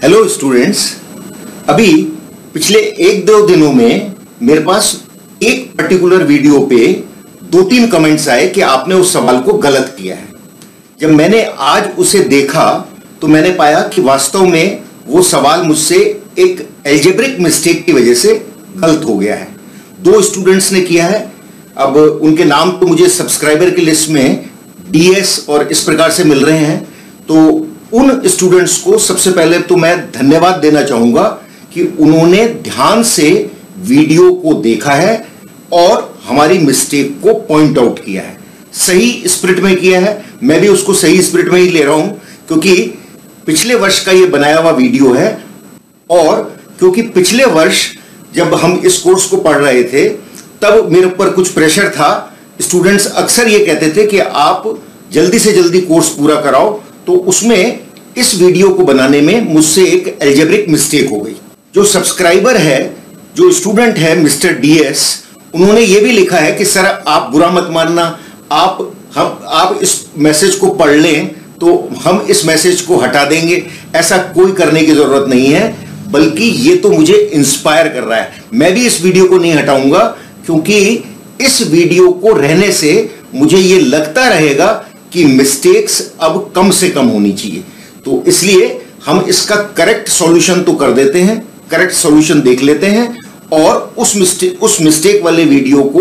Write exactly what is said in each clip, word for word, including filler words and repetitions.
Hello students, अभी पिछले एक दो दिनों में मेरे पास एक पर्टिकुलर वीडियो पे दो तीन कमेंट्स आए कि आपने उस सवाल को गलत किया है। जब मैंने आज उसे देखा तो मैंने पाया कि वास्तव में वो सवाल मुझसे एक एल्जेब्रिक मिस्टेक की वजह से गलत हो गया है। दो स्टूडेंट्स ने किया है। अब उनके नाम तो मुझे सब्सक्राइबर की लिस्ट में डीएस और इस प्रकार से मिल रहे हैं, तो उन स्टूडेंट्स को सबसे पहले तो मैं धन्यवाद देना चाहूंगा कि उन्होंने ध्यान से वीडियो को देखा है और हमारी मिस्टेक को पॉइंट आउट किया है। सही स्पिरिट में किया है, मैं भी उसको सही स्पिरिट में ही ले रहा हूं, क्योंकि पिछले वर्ष का ये बनाया हुआ वीडियो है। और क्योंकि पिछले वर्ष जब हम इस कोर्स को पढ़ रहे थे तब मेरे ऊपर कुछ प्रेशर था। स्टूडेंट्स अक्सर ये कहते थे कि आप जल्दी से जल्दी कोर्स पूरा कराओ, तो उसमें इस वीडियो को बनाने में मुझसे एक एल्जेब्रिक मिस्टेक हो गई। जो सब्सक्राइबर है, जो स्टूडेंट है मिस्टर डीएस, उन्होंने ये भी लिखा है कि सर आप बुरा मत मानना, आप हम आप इस मैसेज को पढ़ लें तो हम इस मैसेज को हटा देंगे। ऐसा कोई करने की जरूरत नहीं है, बल्कि ये तो मुझे इंस्पायर कर रहा है। मैं भी इस वीडियो को नहीं हटाऊंगा, क्योंकि इस वीडियो को रहने से मुझे ये लगता रहेगा कि मिस्टेक्स अब कम से कम होनी चाहिए। तो इसलिए हम इसका करेक्ट सॉल्यूशन तो कर देते हैं, करेक्ट सॉल्यूशन देख लेते हैं, और उस मिस्टेक उस मिस्टेक वाले वीडियो को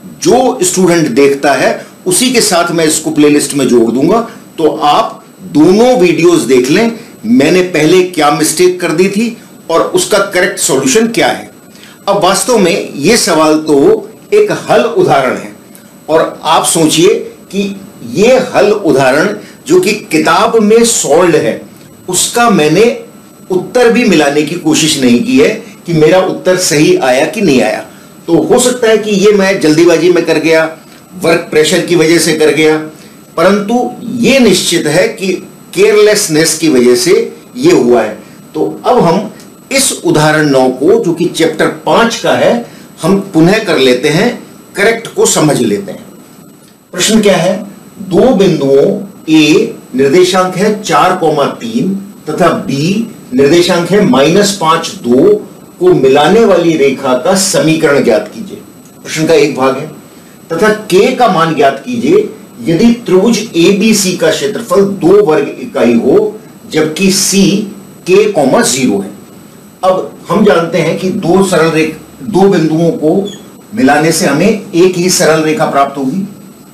जो स्टूडेंट देखता है उसी के साथ मैं इसको प्लेलिस्ट में जोड़ दूंगा। तो आप दोनों वीडियोस देख लें, मैंने पहले क्या मिस्टेक कर दी थी और उसका करेक्ट सॉल्यूशन क्या है। अब वास्तव में यह सवाल तो एक हल उदाहरण है, और आप सोचिए कि यह हल उदाहरण जो कि किताब में सॉल्व है, उसका मैंने उत्तर भी मिलाने की कोशिश नहीं की है कि मेरा उत्तर सही आया कि नहीं आया। तो हो सकता है कि यह मैं जल्दीबाजी में कर गया, वर्क प्रेशर की वजह से कर गया, परंतु यह निश्चित है कि केयरलेसनेस की वजह से यह हुआ है। तो अब हम इस उदाहरण नौ को, जो कि चैप्टर पांच का है, हम पुनः कर लेते हैं, करेक्ट को समझ लेते हैं। प्रश्न क्या है? दो बिंदुओं ए निर्देशांक है चार कोमा तीन तथा बी निर्देशांक है माइनस पांच दो को मिलाने वाली रेखा का समीकरण ज्ञात कीजिए। प्रश्न का एक भाग है। तथा के का मान ज्ञात कीजिए यदि त्रिभुज ए बी सी का क्षेत्रफल दो वर्ग इकाई हो, जबकि सी के कोमा जीरो है। अब हम जानते हैं कि दो सरल रेखा, दो बिंदुओं को मिलाने से हमें एक ही सरल रेखा प्राप्त होगी।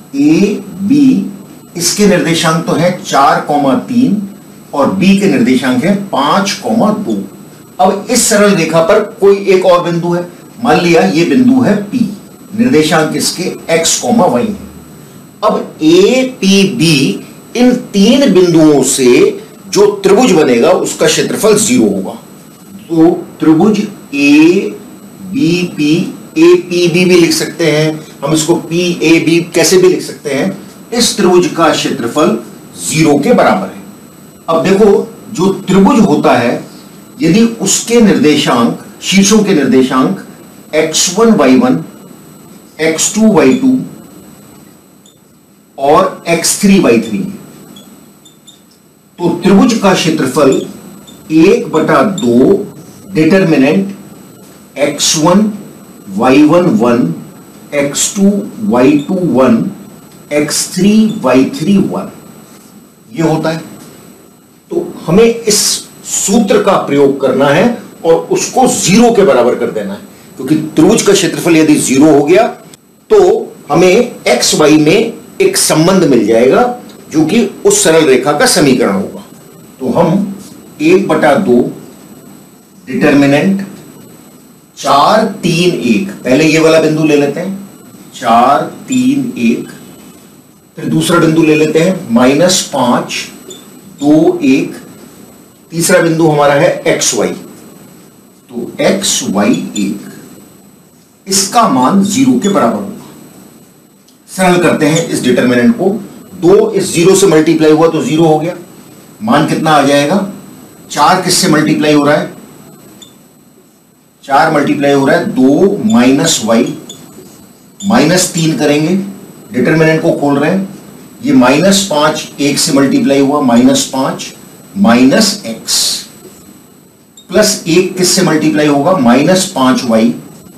ए बी, इसके निर्देशांक तो है चार कोमा तीन और बी के निर्देशांक है पांच कोमा दो। अब इस सरल रेखा पर कोई एक और बिंदु है, मान लिया ये बिंदु है पी, निर्देशांक इसके एक्स कोमा वाई है। अब ए पी बी, इन तीन बिंदुओं से जो त्रिभुज बनेगा उसका क्षेत्रफल जीरो होगा। तो त्रिभुज A B P, A P B भी लिख सकते हैं हम इसको, पी ए बी कैसे भी लिख सकते हैं। इस त्रिभुज का क्षेत्रफल जीरो के बराबर है। अब देखो, जो त्रिभुज होता है यदि उसके निर्देशांक, शीर्षों के निर्देशांक x one y one, x two y two और एक्स थ्री वाई थ्री, तो त्रिभुज का क्षेत्रफल एक बटा दो determinant x one y one one, x two y two one, x three y three one, यह होता है। तो हमें इस सूत्र का प्रयोग करना है और उसको जीरो के बराबर कर देना है, क्योंकि त्रिभुज का क्षेत्रफल यदि जीरो हो गया तो हमें एक्स वाई में एक संबंध मिल जाएगा जो कि उस सरल रेखा का समीकरण होगा। तो हम एक बटा दो डिटर्मिनेंट चार तीन एक, पहले ये वाला बिंदु ले लेते हैं, चार तीन एक, फिर दूसरा बिंदु ले लेते हैं माइनस पांच दो एक, तीसरा बिंदु हमारा है एक्स वाई, तो एक्स वाई एक, इसका मान जीरो के बराबर होगा। सरल करते हैं इस डिटर्मिनेंट को, दो इस जीरो से मल्टीप्लाई हुआ तो जीरो हो गया, मान कितना आ जाएगा? चार किससे मल्टीप्लाई हो रहा है? चार मल्टीप्लाई हो रहा है दो माइनस वाई, माइनस तीन करेंगे, डिटर्मिनेंट को खोल रहे हैं, ये माइनस पांच एक से मल्टीप्लाई हुआ, माइनस पांच माइनस एक्स, प्लस एक किससे मल्टीप्लाई होगा, माइनस पांच वाई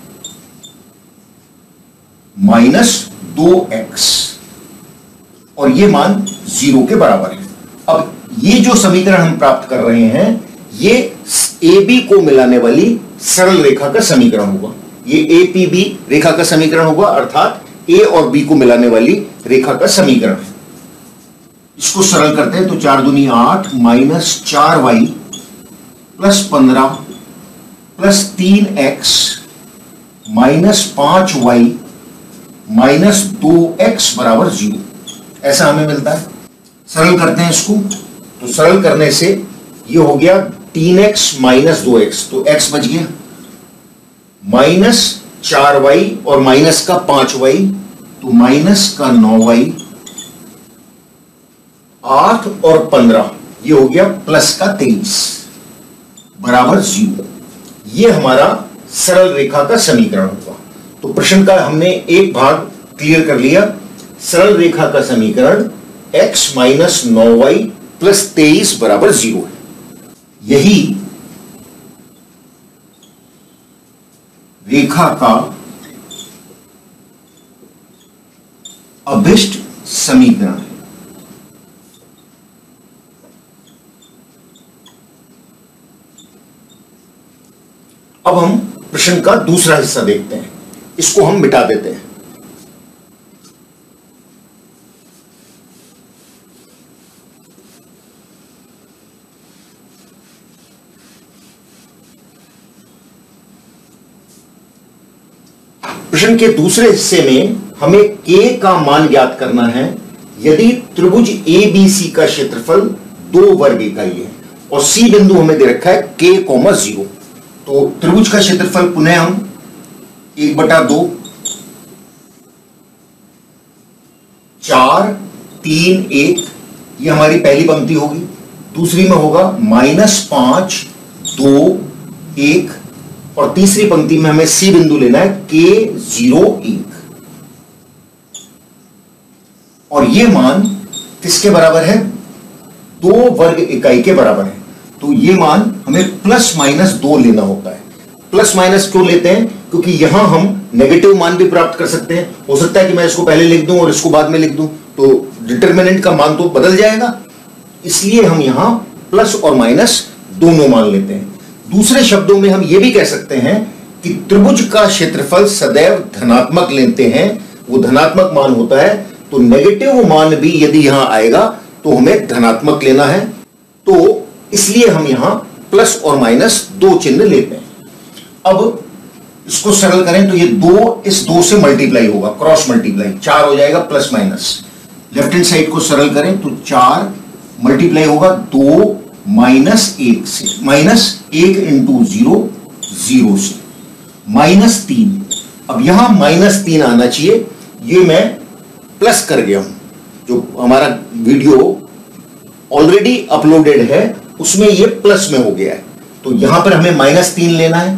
माइनस दो एक्स, और ये मान जीरो के बराबर है। अब ये जो समीकरण हम प्राप्त कर रहे हैं ये ए बी को मिलाने वाली सरल रेखा का समीकरण होगा। ये ए पी बी रेखा का समीकरण होगा, अर्थात ए और बी को मिलाने वाली रेखा का समीकरण है। इसको सरल करते हैं तो चार दूनी आठ माइनस चार वाई प्लस पंद्रह प्लस तीन एक्स माइनस पांच वाई माइनस दो एक्स बराबर जीरो, ऐसा हमें मिलता है। सरल करते हैं इसको तो सरल करने से ये हो गया तीन एक्स माइनस दो एक्स, तो एक्स बच गया, माइनस चार वाई और माइनस का पांच वाई तो माइनस का नौ वाई, आठ और पंद्रह ये हो गया प्लस का तेईस बराबर जीरो। ये हमारा सरल रेखा का समीकरण होगा। तो प्रश्न का हमने एक भाग क्लियर कर लिया। सरल रेखा का समीकरण x माइनस नौ वाई प्लस तेईस बराबर जीरो है। यही रेखा का अभिष्ट समीकरण है। अब हम प्रश्न का दूसरा हिस्सा देखते हैं, इसको हम मिटा देते हैं। प्रश्न के दूसरे हिस्से में हमें k का मान ज्ञात करना है यदि त्रिभुज ए बी सी का क्षेत्रफल दो वर्ग इकाई है और सी बिंदु हमें दे रखा है k कॉमा जीरो। तो त्रिभुज का क्षेत्रफल पुनः हम एक बटा दो चार तीन एक, ये हमारी पहली पंक्ति होगी। दूसरी में होगा माइनस पांच दो एक, और तीसरी पंक्ति में हमें सी बिंदु लेना है के जीरो एक, और ये मान किसके बराबर है, दो वर्ग इकाई के बराबर है। तो ये मान हमें प्लस माइनस दो लेना होता है। प्लस माइनस क्यों लेते हैं, क्योंकि यहां हम नेगेटिव मान भी प्राप्त कर सकते हैं। हो सकता है कि मैं इसको पहले लिख दूं और इसको बाद में लिख दूं, तो डिटरमिनेंट का मान तो बदल जाएगा, इसलिए हम यहां प्लस और माइनस दोनों मान लेते हैं। दूसरे शब्दों में हम यह भी कह सकते हैं कि त्रिभुज का क्षेत्रफल सदैव धनात्मक लेते हैं, वो धनात्मक मान होता है, तो नेगेटिव मान भी यदि यहां आएगा तो हमें धनात्मक लेना है। तो इसलिए हम यहां प्लस और माइनस दो चिन्ह लेते हैं। अब इसको सरल करें तो ये दो इस दो से मल्टीप्लाई होगा, क्रॉस मल्टीप्लाई, चार हो जाएगा plus minus. Left hand side को सरल करें तो चार मल्टीप्लाई होगा दो माइनस एक से, माइनस एक इंटू जीरो जीरो से, माइनस तीन। अब यहां माइनस तीन आना चाहिए, ये मैं प्लस कर गया हूं। जो हमारा वीडियो ऑलरेडी अपलोडेड है उसमें ये प्लस में हो गया है, तो यहां पर हमें माइनस तीन लेना है।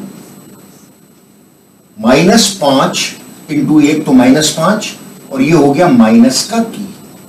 माइनस पांच इंटू एक तो माइनस पांच, और ये हो गया माइनस का की,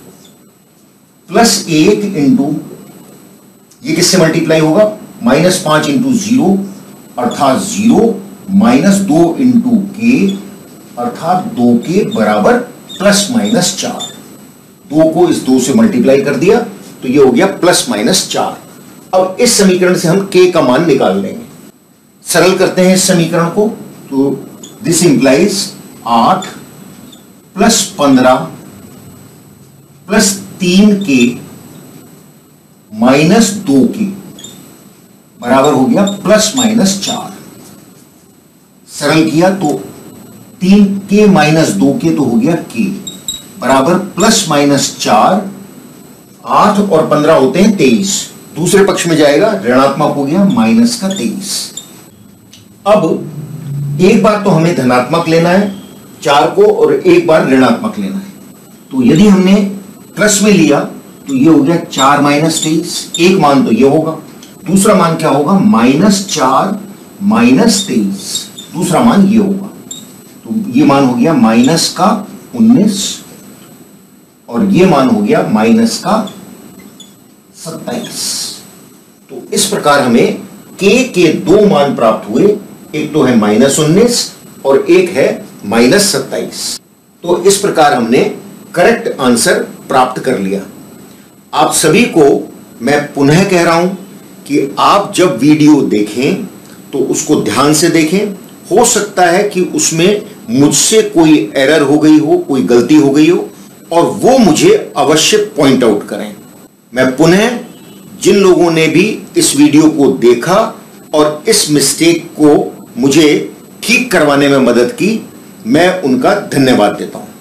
प्लस एक इंटू ये किससे मल्टीप्लाई होगा, माइनस पांच इंटू जीरो अर्थात जीरो, माइनस दो इंटू के अर्थात दो के बराबर प्लस माइनस चार। दो को इस दो से मल्टीप्लाई कर दिया तो ये हो गया प्लस माइनस चार। अब इस समीकरण से हम k का मान निकाल लेंगे। सरल करते हैं इस समीकरण को, तो दिस इंप्लाइज आठ प्लस पंद्रह प्लस तीन के माइनस दो के बराबर हो गया प्लस माइनस चार। सरल किया तो तीन के माइनस दो के तो हो गया के बराबर प्लस माइनस चार, आठ और पंद्रह होते हैं तेईस, दूसरे पक्ष में जाएगा ऋणात्मक हो गया माइनस का तेईस। अब एक बार तो हमें धनात्मक लेना है चार को और एक बार ऋणात्मक लेना है, तो यदि हमने प्लस में लिया तो ये हो गया चार माइनस तेईस, एक मान तो ये होगा, दूसरा मान क्या होगा माइनस चार माइनस तेईस, दूसरा मान ये होगा, तो ये मान हो गया माइनस का उन्नीस और ये मान हो गया माइनस का सत्ताईस। तो इस प्रकार हमें के के दो मान प्राप्त हुए, एक तो है माइनस उन्नीस और एक है माइनस सत्ताईस। तो इस प्रकार हमने करेक्ट आंसर प्राप्त कर लिया। आप सभी को मैं पुनः कह रहा हूं कि आप जब वीडियो देखें तो उसको ध्यान से देखें। हो सकता है कि उसमें मुझसे कोई एरर हो गई हो, कोई गलती हो गई हो, और वो मुझे अवश्य पॉइंट आउट करें। मैं पुनः जिन लोगों ने भी इस वीडियो को देखा और इस मिस्टेक को मुझे ठीक करवाने में मदद की, मैं उनका धन्यवाद देता हूं।